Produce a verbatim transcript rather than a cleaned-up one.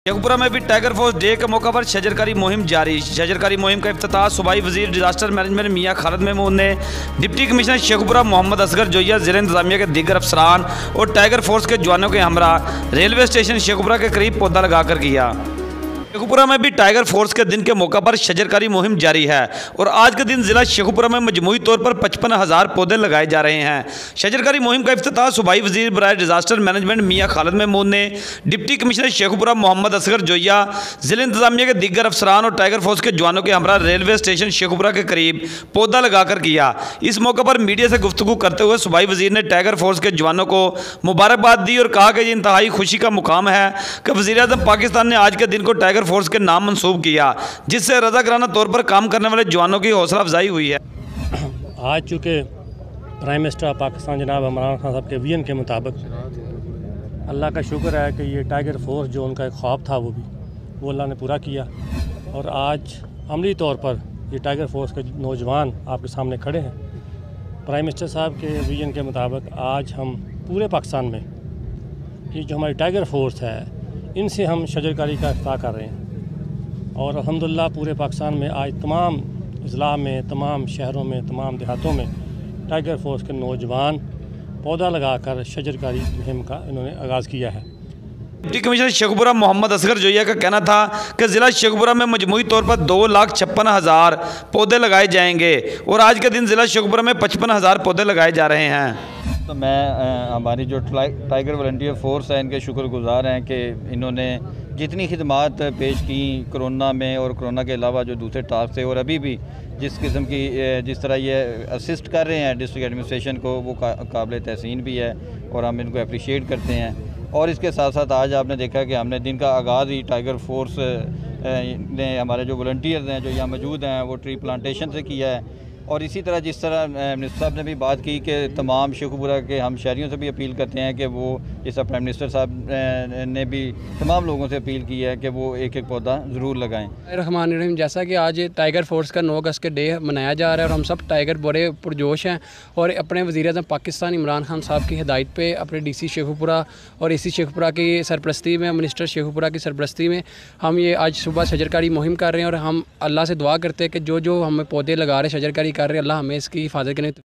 शेखपुरा में भी tiger force day के मौका पर शजरकारी मुहिम जारी। शजरकारी मुहिम का इफ्तिताह सूबाई वजीर डिजास्टर मैनेजमेंट मियां खालिद महमूद ने डिप्टी कमिश्नर शेखपुरा मोहम्मद असगर जोइया, जिला इंतजामिया के दीगर अफसरान और टाइगर फोर्स के जवानों के हमरा रेलवे स्टेशन शेखपुरा के करीब पौधा लगाकर किया। शेखपुरा में भी टाइगर फोर्स के दिन के मौका पर शजरकारी मुहिम जारी है और आज के दिन जिला शेखपुरा में मजमूई तौर पर पचपन हज़ार पौधे लगाए जा रहे हैं। शजरकारी मुहिम का इफ्तिताह सूबाई वजीर बराए डिजास्टर मैनेजमेंट मियां खालिद महमूद ने डिप्टी कमिश्नर शेखपुरा मोहम्मद असगर जोइया, जिला इंतजामिया के दीगर अफसरान और टाइगर फोर्स के जवानों के हमरा रेलवे स्टेशन शेखपुरा के करीब पौधा लगाकर किया। इस मौके पर मीडिया से गुफ्तगू करते हुए सूबाई वजीर ने टाइगर फोर्स के जवानों को मुबारकबाद दी और कहा कि ये इंतहाई खुशी का मुकाम है कि वज़ीर-ए-आज़म पाकिस्तान ने आज के दिन को टाइगर फोर्स के नाम मंसूब किया, जिससे रज़ाकाराना तौर पर काम करने वाले जवानों की हौसला अफजाई हुई है। आज चूँकि प्राइम मिनिस्टर ऑफ पाकिस्तान जनाब इमरान खान साहब के विजन के मुताबिक अल्लाह का शुक्र है कि ये टाइगर फोर्स जो उनका एक ख्वाब था वो भी वो अल्लाह ने पूरा किया और आज अमली तौर पर ये टाइगर फोर्स के नौजवान आपके सामने खड़े हैं। प्राइम मिनिस्टर साहब के विजन के मुताबिक आज हम पूरे पाकिस्तान में ये जो हमारी टाइगर फोर्स है इनसे हम शजरकारी का इफ्तिताह कर रहे हैं और अल्हम्दुलिल्लाह पूरे पाकिस्तान में आज तमाम अजला में, तमाम शहरों में, तमाम देहातों में टाइगर फोर्स के नौजवान पौधा लगाकर शजरकारी मुहिम का इन्होंने आगाज़ किया है। डिप्टी कमिश्नर शेखपुरा मोहम्मद असगर जोइया का कहना था कि ज़िला शेखपुरा में मजमूई तौर पर दो लाख छप्पन हज़ार पौधे लगाए जाएंगे और आज के दिन ज़िला शेखपुरा में पचपन हज़ार पौधे लगाए जा रहे हैं। तो मैं हमारी जो टाइगर वॉलंटियर फोर्स है इनके शुक्रगुजार हैं कि इन्होंने जितनी खिदमात पेश की कोरोना में और कोरोना के अलावा जो दूसरे टास्क थे और अभी भी जिस किस्म की जिस तरह ये असिस्ट कर रहे हैं डिस्ट्रिक्ट एडमिनिस्ट्रेशन को वो का, काबिल तहसीन भी है और हम इनको अप्रिशिएट करते हैं। और इसके साथ साथ आज आपने देखा कि हमने दिन का आगाज़ ही टाइगर फोर्स ने हमारे जो वॉलंटियर्स हैं जो यहाँ मौजूद हैं वो ट्री प्लांटेशन से किया है। और इसी तरह जिस तरह मिनिस्टर साहब ने भी बात की कि तमाम शेखपुरा के हम शहरियों से भी अपील करते हैं कि वो इस प्राइम मिनिस्टर साहब ने भी तमाम लोगों से अपील की है कि वो एक एक पौधा ज़रूर लगाएं। रहमान रहीम, जैसा कि आज टाइगर फोर्स का नौ अगस्त के डे मनाया जा रहा है और हम सब टाइगर बड़े पुरजोश हैं और अपने वज़ीर-ए-आज़म पाकिस्तान इमरान खान साहब की हिदायत पे अपने डी सी शेखपुरा और ए सी शेखपुरा की सरपरस्ती में, मिनिस्टर शेखपुरा की सरपरस्ती में हम ये आज सुबह शजरकारी मुहिम कर रहे हैं और हम अल्लाह से दुआ करते हैं कि जो जो हम पौधे लगा रहे हैं शजरकारी कर रहे हैं, अल्लाह हमें इसकी हिफाजत करें।